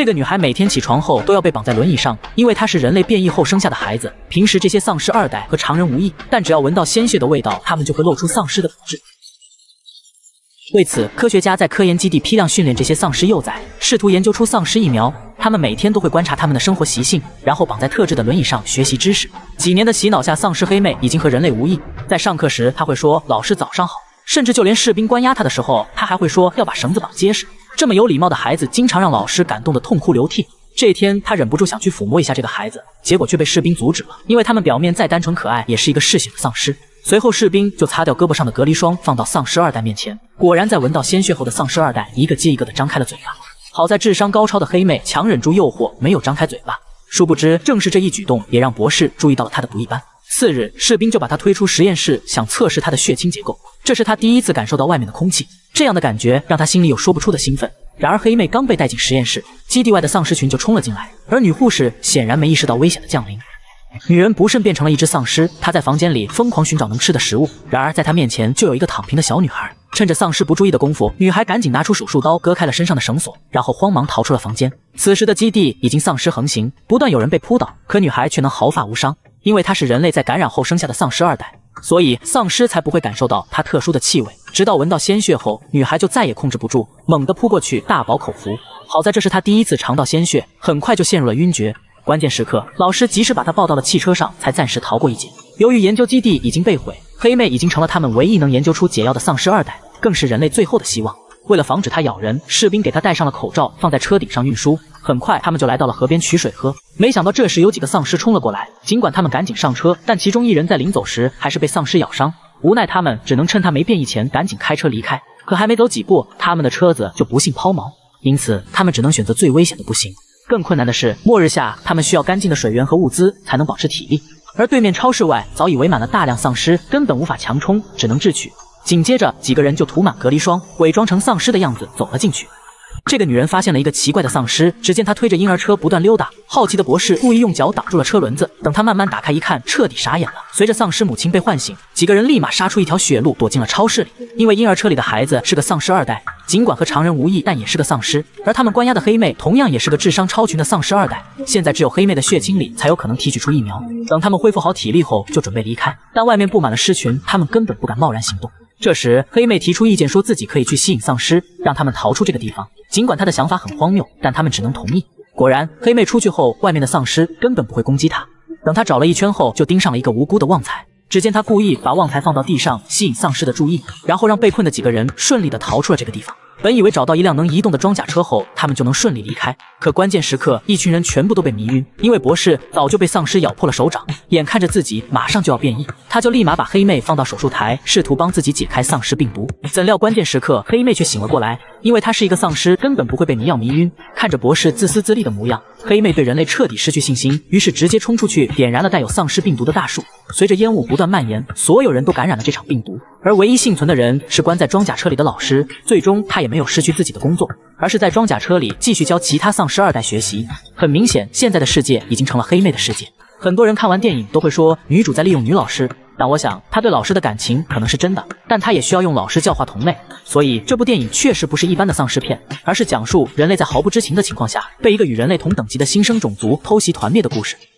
这个女孩每天起床后都要被绑在轮椅上，因为她是人类变异后生下的孩子。平时这些丧尸二代和常人无异，但只要闻到鲜血的味道，他们就会露出丧尸的本质。为此，科学家在科研基地批量训练这些丧尸幼崽，试图研究出丧尸疫苗。他们每天都会观察他们的生活习性，然后绑在特制的轮椅上学习知识。几年的洗脑下，丧尸黑妹已经和人类无异。在上课时，她会说“老师早上好”，甚至就连士兵关押她的时候，她还会说要把绳子绑结实。这么有礼貌的孩子，经常让老师感动得痛哭流涕。这天，她忍不住想去抚摸一下这个孩子，结果却被士兵阻止了，因为他们表面再单纯可爱，也是一个嗜血的丧尸。随后，士兵就擦掉胳膊上的隔离霜，放到丧尸二代面前。果然，在闻到鲜血后的丧尸二代一个接一个的张开了嘴巴。好在智商高超的黑妹强忍住诱惑，没有张开嘴巴。殊不知，正是这一举动也让博士注意到了她的不一般。次日，士兵就把她推出实验室，想测试她的血清结构。这是她第一次感受到外面的空气，这样的感觉让她心里有说不出的兴奋。然而，黑妹刚被带进实验室，基地外的丧尸群就冲了进来，而女护士显然没意识到危险的降临。女人不慎变成了一只丧尸，她在房间里疯狂寻找能吃的食物。然而在她面前就有一个躺平的小女孩。趁着丧尸不注意的功夫，女孩赶紧拿出手术刀割开了身上的绳索，然后慌忙逃出了房间。此时的基地已经丧尸横行，不断有人被扑倒，可女孩却能毫发无伤，因为她是人类在感染后生下的丧尸二代，所以丧尸才不会感受到她特殊的气味。直到闻到鲜血后，女孩就再也控制不住，猛地扑过去大饱口福。好在这是她第一次尝到鲜血，很快就陷入了晕厥。关键时刻，老师及时把她抱到了汽车上，才暂时逃过一劫。由于研究基地已经被毁，黑妹已经成了他们唯一能研究出解药的丧尸二代，更是人类最后的希望。为了防止她咬人，士兵给她戴上了口罩，放在车顶上运输。很快，他们就来到了河边取水喝。没想到这时有几个丧尸冲了过来，尽管他们赶紧上车，但其中一人在临走时还是被丧尸咬伤。无奈他们只能趁他没变异前赶紧开车离开。可还没走几步，他们的车子就不幸抛锚，因此他们只能选择最危险的步行。更困难的是，末日下他们需要干净的水源和物资才能保持体力，而对面超市外早已围满了大量丧尸，根本无法强冲，只能智取。紧接着，几个人就涂满隔离霜，伪装成丧尸的样子走了进去。这个女人发现了一个奇怪的丧尸，只见她推着婴儿车不断溜达。好奇的博士故意用脚挡住了车轮子，等她慢慢打开一看，彻底傻眼了。随着丧尸母亲被唤醒，几个人立马杀出一条血路，躲进了超市里。因为婴儿车里的孩子是个丧尸二代，尽管和常人无异，但也是个丧尸。而他们关押的黑妹同样也是个智商超群的丧尸二代。现在只有黑妹的血清里才有可能提取出疫苗。等他们恢复好体力后，就准备离开，但外面布满了尸群，他们根本不敢贸然行动。这时，黑妹提出意见，说自己可以去吸引丧尸，让他们逃出这个地方。尽管她的想法很荒谬，但他们只能同意。果然，黑妹出去后，外面的丧尸根本不会攻击她。等她找了一圈后，就盯上了一个无辜的旺财。只见她故意把旺财放到地上，吸引丧尸的注意，然后让被困的几个人顺利的逃出了这个地方。本以为找到一辆能移动的装甲车后，他们就能顺利离开。可关键时刻，一群人全部都被迷晕，因为博士早就被丧尸咬破了手掌，眼看着自己马上就要变异，他就立马把黑妹放到手术台，试图帮自己解开丧尸病毒。怎料关键时刻，黑妹却醒了过来，因为她是一个丧尸，根本不会被迷药迷晕。看着博士自私自利的模样，黑妹对人类彻底失去信心，于是直接冲出去，点燃了带有丧尸病毒的大树。随着烟雾不断蔓延，所有人都感染了这场病毒，而唯一幸存的人是关在装甲车里的老师。最终，他也没有失去自己的工作，而是在装甲车里继续教其他丧尸二代学习。很明显，现在的世界已经成了黑妹的世界。很多人看完电影都会说女主在利用女老师，但我想她对老师的感情可能是真的，但她也需要用老师教化同类。所以这部电影确实不是一般的丧尸片，而是讲述人类在毫不知情的情况下被一个与人类同等级的新生种族偷袭团灭的故事。